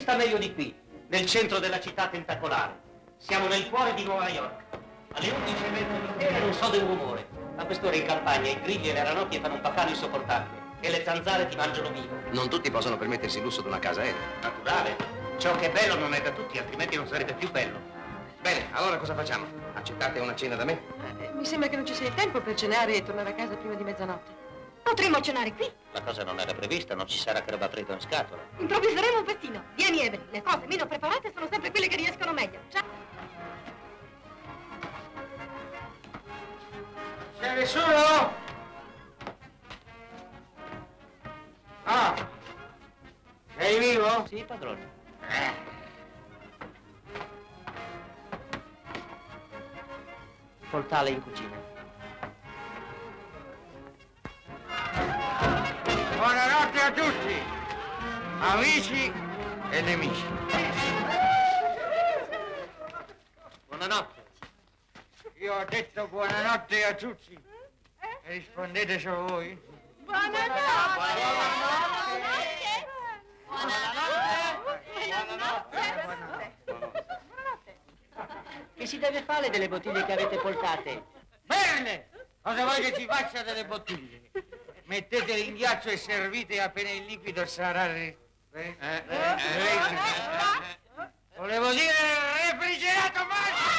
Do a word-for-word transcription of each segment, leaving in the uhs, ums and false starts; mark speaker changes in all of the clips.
Speaker 1: sta meglio di qui, nel centro della città tentacolare. Siamo nel cuore di Nuova York. Alle undici e mezza di sera non so del rumore. A quest'ora in campagna i grilli e le ranocchie fanno un baccano insopportabile e le zanzare ti mangiano vivo.
Speaker 2: Non tutti possono permettersi il lusso di una casa aerea.
Speaker 1: Naturale. Ciò che è bello non è da tutti, altrimenti non sarebbe più bello.
Speaker 2: Bene, allora cosa facciamo? Accettate una cena da me?
Speaker 3: Eh, mi sembra che non ci sia il tempo per cenare e tornare a casa prima di mezzanotte.
Speaker 4: Potremmo cenare qui.
Speaker 1: La cosa non era prevista, non ci sarà che roba fredda in scatola.
Speaker 4: Improvviseremo un festino. Vieni, Evelyn, le cose meno preparate sono sempre quelle che riescono meglio. Ciao.
Speaker 5: C'è nessuno? Ah! Sei vivo?
Speaker 1: Sì, padrone.
Speaker 5: Eh.
Speaker 1: Col tale in cucina.
Speaker 5: Buonanotte a tutti, amici e nemici.
Speaker 1: Buonanotte.
Speaker 5: Io ho detto buonanotte a tutti. E rispondete solo voi?
Speaker 4: Buonanotte.
Speaker 1: Che si deve fare delle bottiglie che avete portate?
Speaker 5: Bene! Cosa vuoi che ci faccia delle bottiglie? Mettetele in ghiaccio e servite appena il liquido sarà... Re... Re... Eh, eh, eh, Volevo dire refrigerato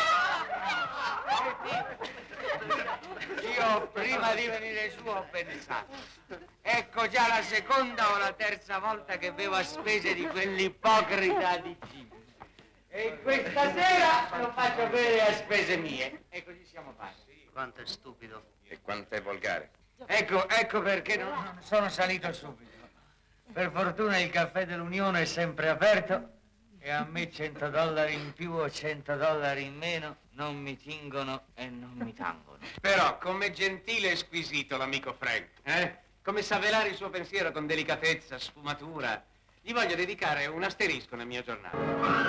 Speaker 5: magico! Io prima di venire su ho pensato. Ecco già la seconda o la terza volta che bevo a spese di quell'ipocrita di Gino. E questa sera lo faccio bere a spese mie. E così siamo fatti.
Speaker 1: Quanto è stupido.
Speaker 2: E quanto è volgare.
Speaker 5: Ecco, ecco perché non, non sono salito subito. Per fortuna il caffè dell'Unione è sempre aperto e a me cento dollari in più o cento dollari in meno non mi tingono e non mi tangono.
Speaker 2: Però, com'è gentile e squisito l'amico Frank, eh? Come sa velare il suo pensiero con delicatezza, sfumatura. Gli voglio dedicare un asterisco nel mio giornale.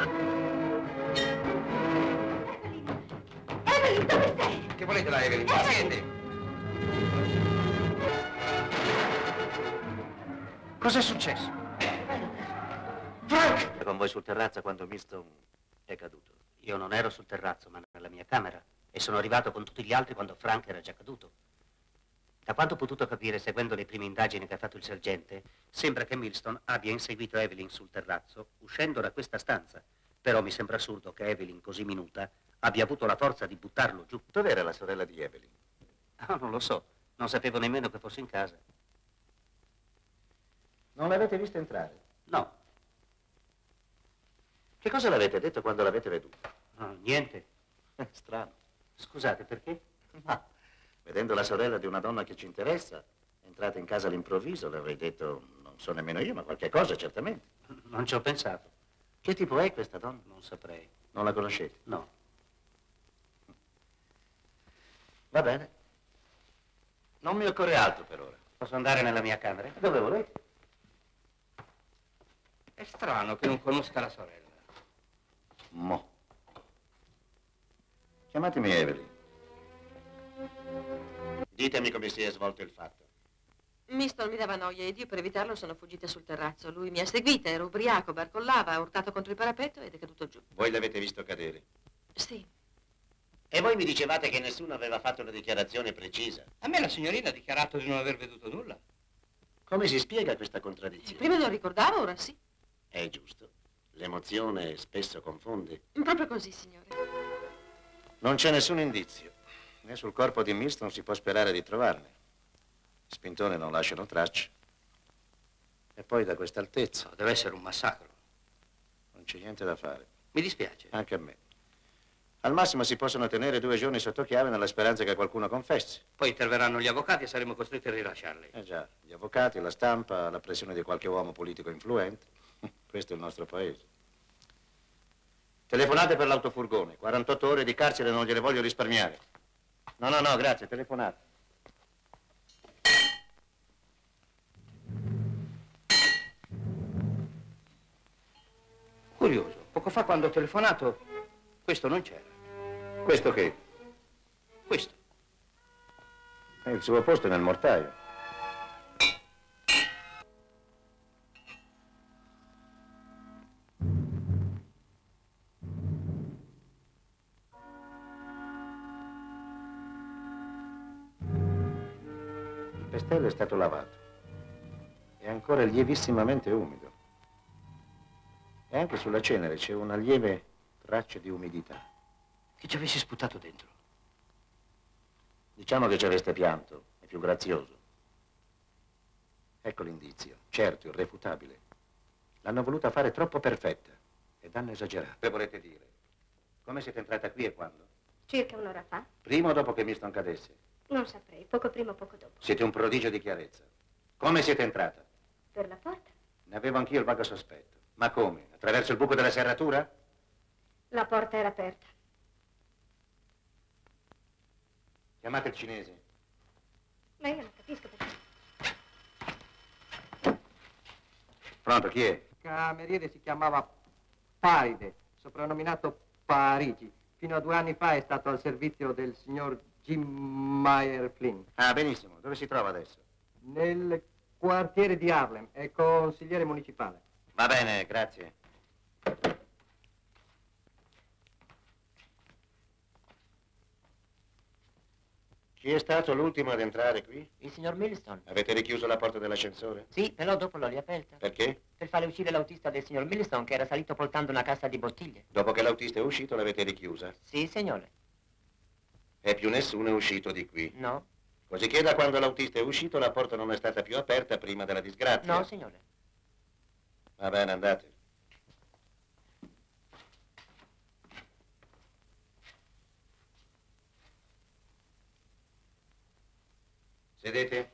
Speaker 4: Evelyn, dove sei?
Speaker 2: Che volete da Evelyn? Paziente!
Speaker 5: Cos'è successo?
Speaker 1: Frank! Con voi sul terrazzo quando Milston è caduto. Io non ero sul terrazzo, ma nella mia camera. E sono arrivato con tutti gli altri quando Frank era già caduto. Da quanto ho potuto capire, seguendo le prime indagini che ha fatto il sergente, sembra che Milston abbia inseguito Evelyn sul terrazzo, uscendo da questa stanza. Però mi sembra assurdo che Evelyn, così minuta, abbia avuto la forza di buttarlo giù.
Speaker 2: Dov'era la sorella di Evelyn?
Speaker 1: Ah, non lo so. Non sapevo nemmeno che fosse in casa.
Speaker 2: Non l'avete vista entrare?
Speaker 1: No.
Speaker 2: Che cosa l'avete detto quando l'avete veduta?
Speaker 1: No, niente.
Speaker 2: Eh, strano.
Speaker 1: Scusate, perché?
Speaker 2: Ma, vedendo la sorella di una donna che ci interessa, entrate in casa all'improvviso, le avrei detto, non so nemmeno io, ma qualche cosa, certamente.
Speaker 1: Non ci ho pensato.
Speaker 2: Che tipo è questa donna?
Speaker 1: Non saprei.
Speaker 2: Non la conoscete?
Speaker 1: No.
Speaker 2: Va bene. Non mi occorre altro per ora.
Speaker 1: Posso andare nella mia camera?
Speaker 2: Dove volete?
Speaker 5: È strano che non conosca la sorella.
Speaker 2: Mo. Chiamatemi Evelyn. Ditemi come si è svolto il fatto.
Speaker 3: Milston mi dava noia ed io per evitarlo sono fuggita sul terrazzo. Lui mi ha seguita, era ubriaco, barcollava, ha urtato contro il parapetto ed è caduto giù.
Speaker 2: Voi l'avete visto cadere?
Speaker 3: Sì.
Speaker 2: E voi mi dicevate che nessuno aveva fatto una dichiarazione precisa.
Speaker 5: A me la signorina ha dichiarato di non aver veduto nulla.
Speaker 2: Come si spiega questa contraddizione?
Speaker 3: Prima non ricordavo, ora sì.
Speaker 2: È giusto. L'emozione spesso confonde.
Speaker 3: Proprio così, signore.
Speaker 2: Non c'è nessun indizio. Né sul corpo di Milston si può sperare di trovarne. Spintone non lasciano tracce. E poi da questa altezza.
Speaker 5: No, deve essere un massacro.
Speaker 2: Non c'è niente da fare.
Speaker 5: Mi dispiace.
Speaker 2: Anche a me. Al massimo si possono tenere due giorni sotto chiave nella speranza che qualcuno confessi.
Speaker 5: Poi interverranno gli avvocati e saremo costretti a rilasciarli.
Speaker 2: Eh già, gli avvocati, la stampa, la pressione di qualche uomo politico influente. Questo è il nostro paese. Telefonate per l'autofurgone. quarantotto ore di carcere non gliele voglio risparmiare. No, no, no, grazie, telefonate.
Speaker 5: Curioso, poco fa quando ho telefonato, questo non c'era.
Speaker 2: Questo che?
Speaker 5: Questo.
Speaker 2: È il suo posto nel mortaio. castello è stato lavato. È ancora lievissimamente umido. E anche sulla cenere c'è una lieve traccia di umidità.
Speaker 1: Che ci avessi sputato dentro.
Speaker 2: Diciamo che ci aveste pianto, è più grazioso. Ecco l'indizio, certo, irrefutabile. L'hanno voluta fare troppo perfetta ed hanno esagerato. Che volete dire? Come siete entrata qui e quando?
Speaker 4: Circa un'ora fa?
Speaker 2: Prima o dopo che Milston cadesse?
Speaker 4: Non saprei, poco prima o poco dopo.
Speaker 2: Siete un prodigio di chiarezza. Come siete entrata?
Speaker 4: Per la porta?
Speaker 2: Ne avevo anch'io il vago sospetto. Ma come? Attraverso il buco della serratura?
Speaker 4: La porta era aperta.
Speaker 2: Chiamate il cinese.
Speaker 4: Ma io non capisco perché.
Speaker 2: Pronto, chi è?
Speaker 6: Il cameriere si chiamava Paride, soprannominato Parigi. Fino a due anni fa è stato al servizio del signor Jim Meyer Flynn.
Speaker 2: Ah, benissimo. Dove si trova adesso?
Speaker 6: Nel quartiere di Harlem, è consigliere municipale.
Speaker 2: Va bene, grazie. Chi è stato l'ultimo ad entrare qui?
Speaker 5: Il signor Milston?
Speaker 2: Avete richiuso la porta dell'ascensore?
Speaker 5: Sì, però dopo l'ho riaperta.
Speaker 2: Perché?
Speaker 5: Per fare uscire l'autista del signor Milston che era salito portando una cassa di bottiglie.
Speaker 2: Dopo che l'autista è uscito l'avete richiusa?
Speaker 5: Sì, signore.
Speaker 2: E più nessuno è uscito di qui?
Speaker 5: No.
Speaker 2: Cosicché da quando l'autista è uscito la porta non è stata più aperta prima della disgrazia?
Speaker 5: No, signore.
Speaker 2: Va bene, andate. Sedete.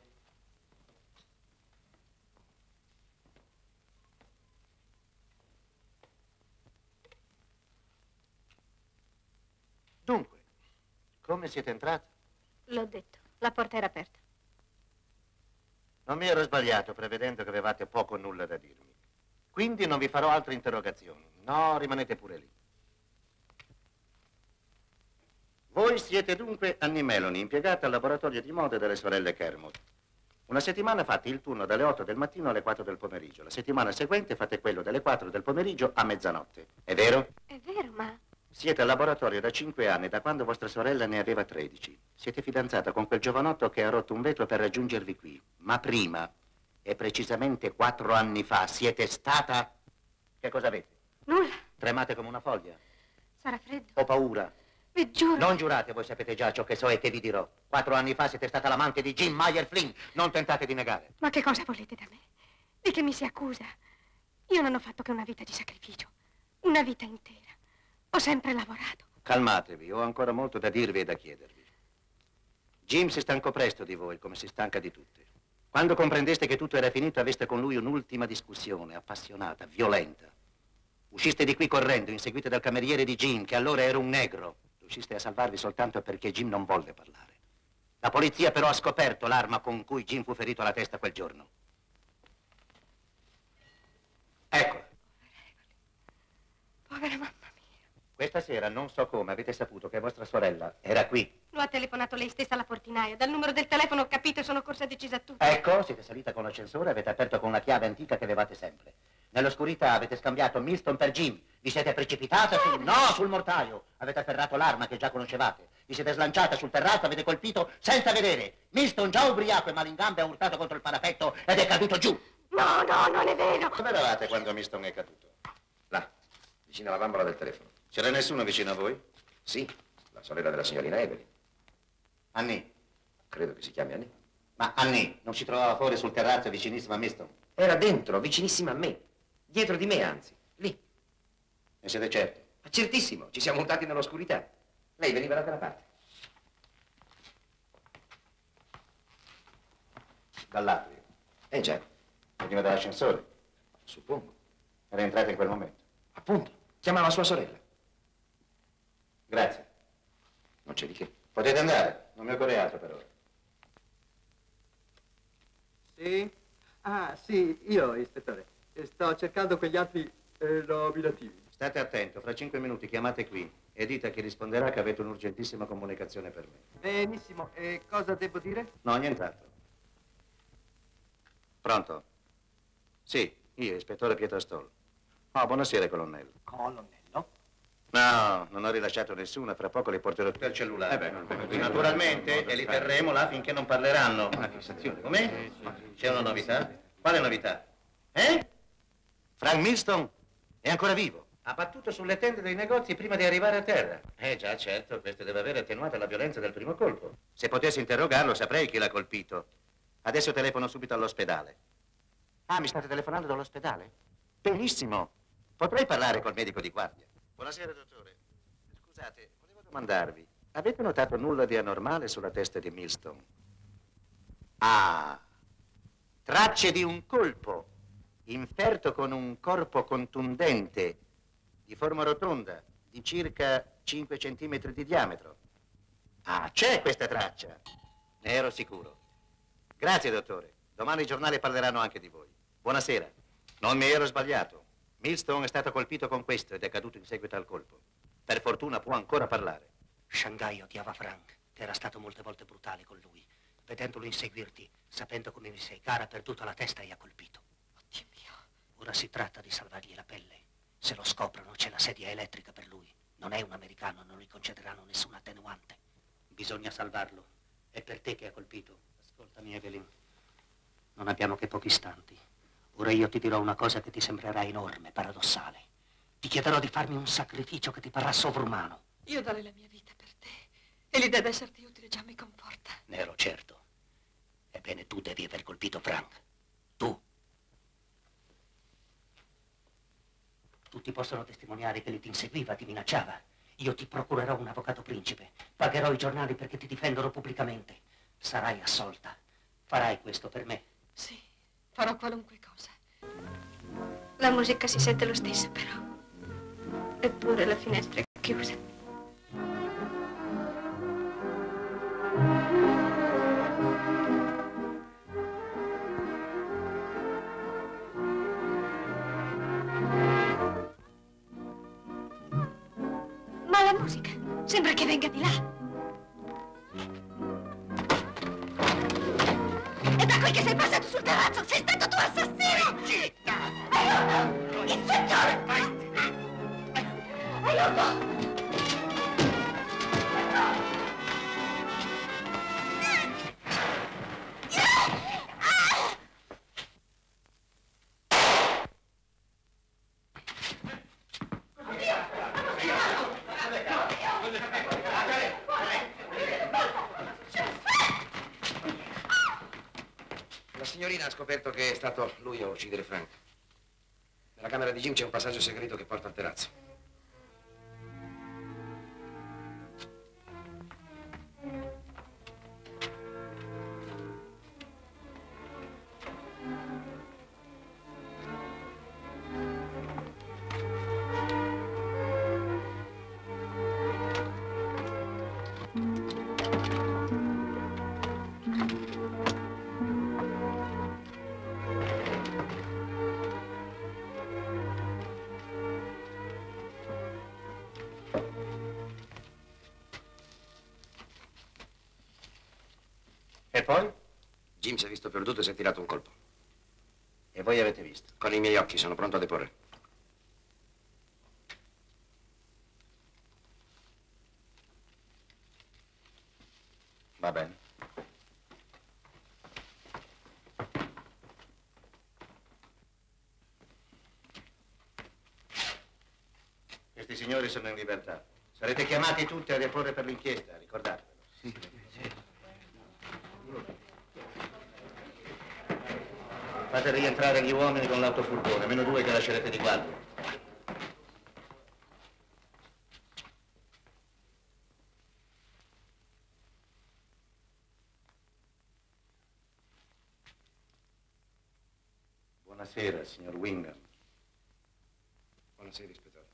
Speaker 2: Dunque, come siete entrati?
Speaker 4: L'ho detto, la porta era aperta.
Speaker 2: Non mi ero sbagliato prevedendo che avevate poco o nulla da dirmi. Quindi non vi farò altre interrogazioni. No, rimanete pure lì. Voi siete dunque Annie Melanie, impiegata al laboratorio di moda delle sorelle Kermode. Una settimana fate il turno dalle otto del mattino alle quattro del pomeriggio. La settimana seguente fate quello dalle quattro del pomeriggio a mezzanotte. È vero?
Speaker 4: È vero, ma...
Speaker 2: Siete al laboratorio da cinque anni, da quando vostra sorella ne aveva tredici. Siete fidanzata con quel giovanotto che ha rotto un vetro per raggiungervi qui. Ma prima, e precisamente quattro anni fa, siete stata... Che cosa avete?
Speaker 4: Nulla.
Speaker 2: Tremate come una foglia?
Speaker 4: Sarà freddo.
Speaker 2: Ho paura.
Speaker 4: Vi giuro.
Speaker 2: Non giurate, voi sapete già ciò che so e che vi dirò. Quattro anni fa siete stata l'amante di Jim Meyer Flynn. Non tentate di negare.
Speaker 4: Ma che cosa volete da me? Di che mi si accusa? Io non ho fatto che una vita di sacrificio. Una vita intera. Ho sempre lavorato.
Speaker 2: Calmatevi, ho ancora molto da dirvi e da chiedervi. Jim si stancò presto di voi, come si stanca di tutte. Quando comprendeste che tutto era finito, aveste con lui un'ultima discussione, appassionata, violenta. Usciste di qui correndo, inseguite dal cameriere di Jim, che allora era un negro. Riusciste a salvarvi soltanto perché Jim non volle parlare. La polizia però ha scoperto l'arma con cui Jim fu ferito alla testa quel giorno. Eccola.
Speaker 4: Povera mamma mia.
Speaker 2: Questa sera, non so come, avete saputo che vostra sorella era qui.
Speaker 4: Lo ha telefonato lei stessa alla portinaia. Dal numero del telefono ho capito e sono corsa decisa a tutto.
Speaker 2: Ecco, siete salita con l'ascensore e avete aperto con una chiave antica che avevate sempre. Nell'oscurità avete scambiato Milston per Jim. Vi siete precipitata sul... No, sul mortaio. Avete afferrato l'arma che già conoscevate. Vi siete slanciata sul terrazzo, avete colpito senza vedere. Milston, già ubriaco e malingambe, ha urtato contro il parapetto ed è caduto giù.
Speaker 4: No, no, non è vero.
Speaker 2: Dove eravate quando Milston è caduto?
Speaker 7: Là, vicino alla bambola del telefono.
Speaker 2: C'era nessuno vicino a voi?
Speaker 7: Sì, la sorella della signorina Evelyn.
Speaker 2: Annie.
Speaker 7: Credo che si chiami Annie.
Speaker 2: Ma Annie non si trovava fuori sul terrazzo vicinissimo a Milston?
Speaker 7: Era dentro, vicinissima a me. Dietro di me, anzi. Lì.
Speaker 2: Ne siete certi?
Speaker 7: Ma certissimo, ci siamo montati nell'oscurità. Lei veniva da quella parte.
Speaker 2: Dall'atrio.
Speaker 7: Eh già,
Speaker 2: Veniva dall'ascensore.
Speaker 7: suppongo.
Speaker 2: Era entrata in quel momento.
Speaker 7: Appunto, chiamava sua sorella.
Speaker 2: Grazie.
Speaker 7: Non c'è di che.
Speaker 2: Potete andare, non mi occorre altro per ora.
Speaker 6: Sì? Ah, sì, io, ispettore. Sto cercando quegli altri eh, nominativi.
Speaker 2: State attento, fra cinque minuti chiamate qui e dite a chi risponderà che avete un'urgentissima comunicazione per me.
Speaker 6: Benissimo, e cosa devo dire?
Speaker 2: No, nient'altro. Pronto? Sì, io, ispettore Pietro Stoll. Oh, buonasera, colonnello.
Speaker 6: Colonnello?
Speaker 2: No, non ho rilasciato nessuna, fra poco le porterò tutte al cellulare. Eh beh, non, beh, naturalmente, e li terremo là finché non parleranno. Una fissazione. Come? C'è una novità? Quale novità? Eh? Frank Milston è ancora vivo. Ha battuto sulle tende dei negozi prima di arrivare a terra. Eh già, certo, questo deve aver attenuato la violenza del primo colpo. Se potessi interrogarlo saprei chi l'ha colpito. Adesso telefono subito all'ospedale. Ah, mi state telefonando dall'ospedale? Benissimo. Potrei parlare col medico di guardia. Buonasera, dottore. Scusate, volevo domandarvi, avete notato nulla di anormale sulla testa di Milston? Ah, tracce di un colpo, inferto con un corpo contundente, di forma rotonda, di circa cinque centimetri di diametro. Ah, c'è questa traccia. Ne ero sicuro. Grazie, dottore. Domani i giornali parleranno anche di voi. Buonasera. Non mi ero sbagliato. Milston è stato colpito con questo ed è caduto in seguito al colpo. Per fortuna può ancora parlare.
Speaker 1: Shanghai odiava Frank, che era stato molte volte brutale con lui. Vedendolo inseguirti, sapendo come mi sei cara, ha perduto la testa e ha colpito.
Speaker 3: Oddio mio.
Speaker 1: Ora si tratta di salvargli la pelle. Se lo scoprono, c'è la sedia elettrica per lui. Non è un americano, non gli concederanno nessuna attenuante. Bisogna salvarlo. È per te che ha colpito. Ascoltami, Evelyn. Non abbiamo che pochi istanti. Ora io ti dirò una cosa che ti sembrerà enorme, paradossale. Ti chiederò di farmi un sacrificio che ti parrà sovrumano.
Speaker 3: Io darei la mia vita per te. E l'idea di esserti utile già mi conforta.
Speaker 1: Ne ero certo. Ebbene, tu devi aver colpito Frank. Tu. Tutti possono testimoniare che lui ti inseguiva, ti minacciava. Io ti procurerò un avvocato principe. Pagherò i giornali perché ti difendano pubblicamente. Sarai assolta. Farai questo per me.
Speaker 3: Sì, farò qualunque cosa.
Speaker 4: La musica si sente lo stesso, però. Eppure la finestra è chiusa. Ma la musica sembra che venga di là. È da qui che sei passato sul terrazzo! Sei stato tu assassino! Zitta! Aiuto! Ispettore! Aiuto!
Speaker 7: La signorina ha scoperto che è stato lui a uccidere Frank. Nella camera di Jim c'è un passaggio segreto che porta al terrazzo.
Speaker 2: E poi?
Speaker 7: Jim si è visto perduto e si è tirato un colpo.
Speaker 2: E voi avete visto?
Speaker 7: Con i miei occhi, sono pronto a deporre.
Speaker 2: Va bene. Questi signori sono in libertà. Sarete chiamati tutti a deporre per l'inchiesta, ricordatevelo. Sì. Fate rientrare gli uomini con l'autofurgone, meno due che lascerete di guardia. Buonasera, signor Wingham.
Speaker 7: Buonasera, ispettore.